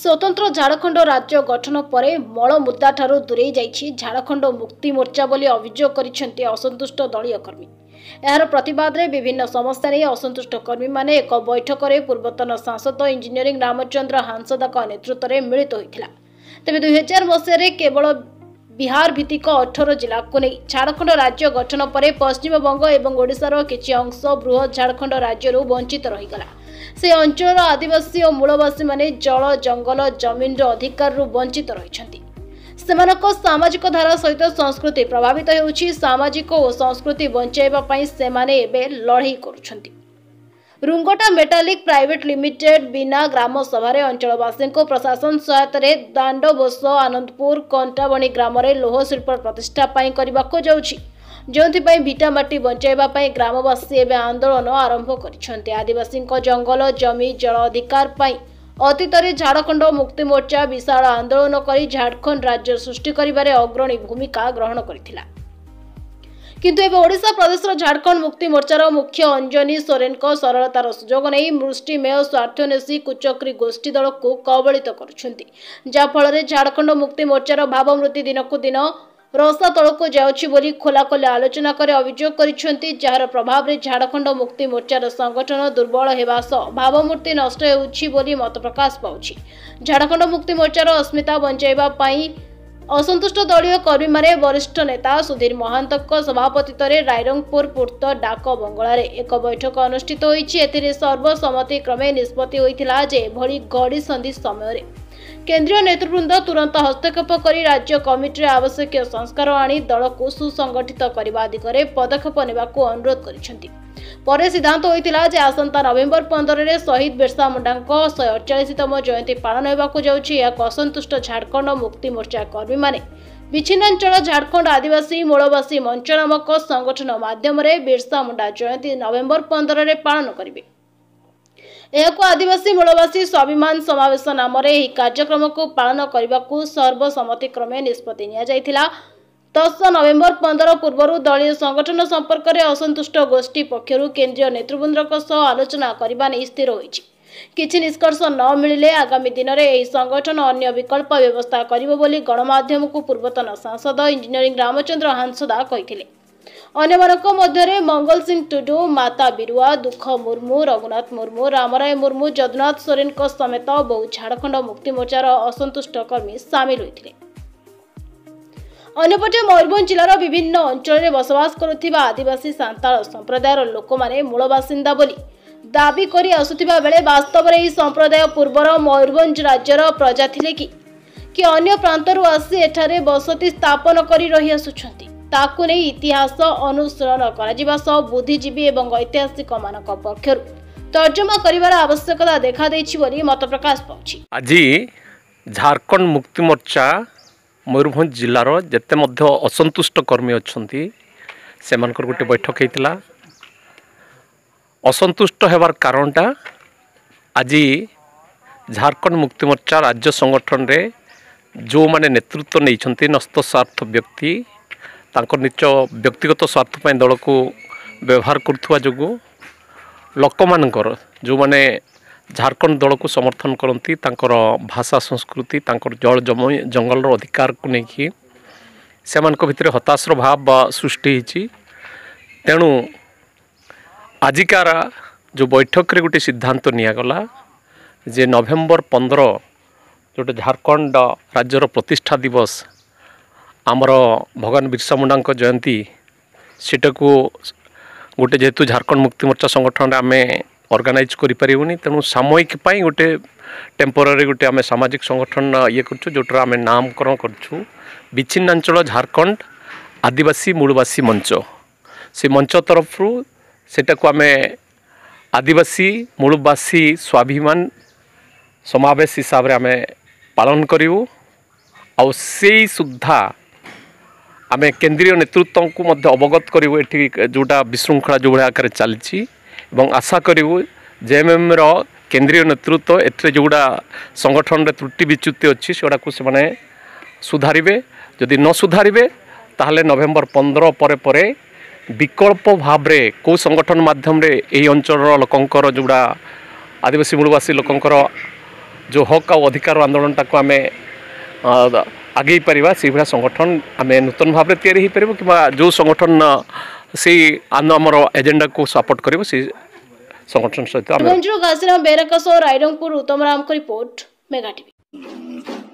स्वतंत्र झारखंड राज्य गठन पर मल मुद्दा ठारू दूरे जाइछि झारखंड मुक्ति मोर्चा बोली अभियोग करिसेंती असंतुष्ट दलीय कर्मी। यार प्रतिवाद रे विभिन्न समस्या नहीं असंतुष्ट कर्मी माने एक बैठक में पूर्वतन सांसद इंजीनियरिंग रामचंद्र हांसदाक नेतृत्व में मिलित होइथिला। तेबे 2000 मसीह केवल बिहार भित्तिक 18 जिला को नहीं झारखंड राज्य गठन पर पश्चिमबंग और ओडिशार किछि अंश बृहत झारखंड राज्य वंचित रहीगला। से अंचल आदिवासी और मूलवासी माने जल जंगल जमीन अधिकार वंचित रही सामाजिक धारा सहित संस्कृति प्रभावित होउछि। सामाजिक और संस्कृति बंचाइबा पई सेमाने एबे लड़ाई करुछंती। रुंगटा मेटालिक प्राइवेट लिमिटेड बिना ग्राम सभा अंचलवासी प्रशासन सहायता दांड बोस आनंदपुर कंटाबणी ग्राम लौह शिल्प प्रतिष्ठा करने जाउछि, जोंथिपाई भिटामाटी बंचाइबा पई ग्रामवासी एवं आंदोलन आरंभ करिसेंती। आदिवासी जंगल जमी जल अधिकार पई अतीत झारखंड मुक्ति मोर्चा विशाल आंदोलन करी झारखंड राज्य सृष्टि करिबारे अग्रणी भूमिका ग्रहण करथिला। किंतु एवं ओडिशा प्रदेश झारखंड मुक्ति मोर्चार मुख्य अंजनी सोरेन को सरलतार सुजोग नहीं मुष्टिमेय स्वार्थनेशी कुचक्री गोष्ठी दल को कबलित करुछंती, जा फल झारखंड मुक्ति मोर्चार भावमृति दिनकु दिन रसा तलक जाउछि बोली खोलाखोला आलोचना करे अभियोग करिसेंती। जार प्रभाव रे झारखंड मुक्ति मोर्चार संगठन दुर्बल हेबा सह भावमूर्ति नष्ट हेउछि बोली मत प्रकाश पाउछि। झारखंड मुक्ति मोर्चार अस्मिता बंचाइबा पई असंतुष्ट दलीय कर्मी माने वरिष्ठ नेता सुधीर महांतक सभापतित्व रायरंगपुर पूर्त डाक बंगला एक बैठक अनुष्ठित होइछि। एथिरे सर्वसम्मति क्रमे निष्पत्ति होइथिला जे भली घड़ी संधि समय केंद्रीय नेतृवृंद तुरंत हस्तक्षेप करी राज्य कमिटी आवश्यक संस्कार आनी दल को सुसंगठित करने दिगरे पदक्षेप नेबाकू अनुरोध करिसेंती। पर सिद्धांत होइतिला जे आसंता नवेम्बर 15 रे शहीद बिरसा मुंडा 148तम जयंती पालन होबाकू जाउछि। या असंतुष्ट झारखंड मुक्ति मोर्चा कर्मी माने विच्छिन्नांचल झारखंड आदिवासी मूलवासी मंच नामक संगठन माध्यम बिरसा मुंडा जयंती नवेम्बर 15 रे पालन करिवे। आदिवासी मूलवासी स्वाभिमान समावेश नाम कार्यक्रम को पालन करने को सर्वसम्मति क्रमे निष्पत्ति निया जायथिला। 10 नवेम्बर 15 पूर्व दलीय संगठन संपर्क में असंतुष्ट गोष्ठी पक्षर केंद्रीय नेतृवृंद आलोचना करने नहीं स्थिर होइछि। किछि निष्कर्ष न मिलिले आगामी दिन में यह संगठन अन्य विकल्प व्यवस्था करिबो बोली गणमाध्यम को पूर्वतन सांसद इंजीनियरिंग रामचंद्र हांसदा कहिथिले। अन्यमानक मध्य मंगल सिंह टुडू, माता बिरुआ, दुख मुर्मू, रघुनाथ मुर्मू, रामराय मुर्मू, जदुनाथ सोरेन समेत बहु झारखंड मुक्ति मोर्चार असंतुष्ट कर्मी सामिल होते। अन्यपटे मयूरभंज जिलार विभिन्न अंचल में बसवास करुथिबा आदिवासी सांताल संप्रदायर लोक माने मूल बासिंदा बोली दाबी करी आसुथिबा बेले वास्तव में यह संप्रदाय पूर्वर मयूरभंज राज्यर प्रजा थिले कि अन्य प्रांतरू आसी एठारे बसति स्थापन करी रही आसुछंती। ताकू नहीं इतिहास अनुसरण कर बुद्धिजीवी और ऐतिहासिक मानक पक्षर तर्जमा करिवार आवश्यकता देखा देछि बोली मत प्रकाश पाउछि। आज झारखंड मुक्ति मोर्चा मयूरभंज जिलार जेते मध्य असंतुष्ट कर्मी अछंती सेमानकर गोटे बैठक हेतिला। असंतुष्ट हेबार कारणटा आज झारखंड मुक्ति मोर्चा राज्य संगठन रे जो माने नेतृत्व नहीं नस्त स्वार्थ व्यक्ति तांकर निज व्यक्तिगत स्वार्थ दल को व्यवहार करुवा जो लोक मानकर जो माने झारखंड दल को समर्थन करती भाषा संस्कृति जल जमी जंगल अधिकार को लेकिन से भितर हताशर भाव सृष्टि होती। तेणु आजिकार जो बैठक रे गोटे सिद्धांत नियागला जे नवेम्बर 15 जो झारखंड राज्यर प्रतिष्ठा दिवस आमर भगवान बिरसा मुंडा जयंती सेटा को गोटे जेहेतु झारखंड मुक्ति मोर्चा संगठन आम ऑर्गेनाइज करें तेणु सामयिक गोटे टेम्पोरारी गोटे आम सामाजिक संगठन ये कर जोटर आम नामकरण कर विच्छिन्नांचल झारखंड आदिवासी मूलवासी मंच से मंच तरफ सेटा को आम आदिवासी मूलवासी स्वाभिमान समावेश हिसाब से आम पालन करूँ आ सुधा आमे केंद्रीय नेतृत्व को मध्य अवगत करूँ ये जोटा विशृंखला जो भाया आकार चली आशा करूँ जेएमएम रो केंद्रीय नेतृत्व एथरे जोड़ा संगठन रे त्रुटि विच्युति अच्छी सेटा को से सुधारे जदि न सुधारे ताहले नवेम्बर 15 परे विकल्प भाव रे को संगठन माध्यम रे यही अंचल लोकंकर जोड़ा आदिवासी मूलवासी लोकंकर जो हक आ अधिकार आंदोलन टाक आम आगे पारिबा से भाया संगठन आम नूतन भाव में तैयारी हो पार कि जो संगठन से आमर एजेंडा को सपोर्ट कर संगठन सहित घासीराम बेरका रायरंगपुर उत्तम राम को रिपोर्ट मेगा टीवी।